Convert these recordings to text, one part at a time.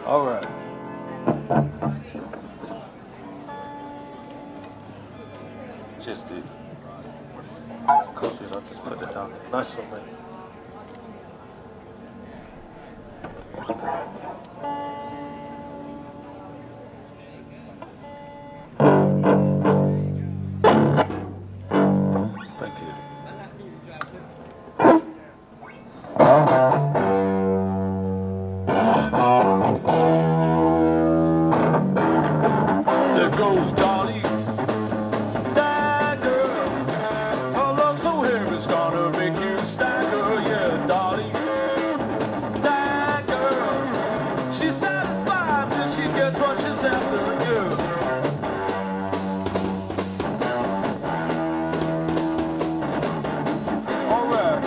All right. Just did. Cool shit, I'll just put it down. Nice one, man. Thank you. There goes Dolly, Dagger. Her love so heavy it's gonna make you stagger. Yeah, Dolly, Dagger. She satisfies and she gets what she's after. Yeah. All right.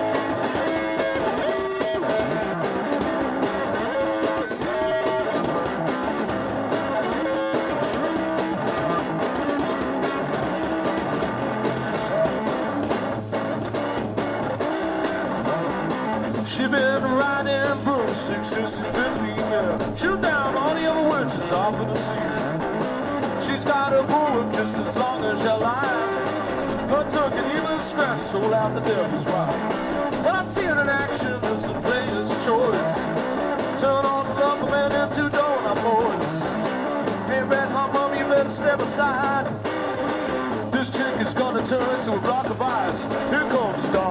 She been riding broomsticks since she's 15, yeah. Shoot down all the other witches off of the sea. She's got a boom just as long as she'll lie. Her tuck and even scratch sold out the devil's wife. When I see her in action, it's a player's choice. Turn on the rubber man into donut boys. Hey, red hot mom, you better step aside. This chick is gonna turn into a block of ice. Here comes Dolly.